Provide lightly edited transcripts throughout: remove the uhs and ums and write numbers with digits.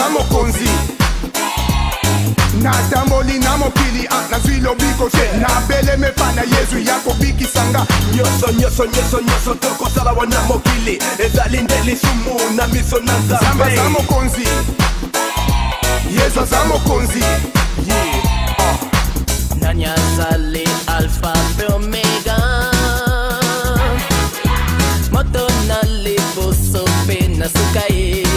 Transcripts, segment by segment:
za mokonzi natamboli na mokili nazwi lobiko te nabeleme pa na yezu ya kobikisanga nyonso tokosala wana mokili ezali nde lisumu na miso na nzambe za mokonzi yezu aza mokonzi nani azali alpha pe omega moto na liboso pe na suka ye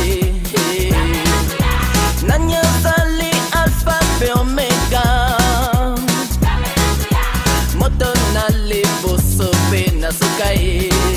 nani azali alpha pe omega moto na liboso pe na suka ye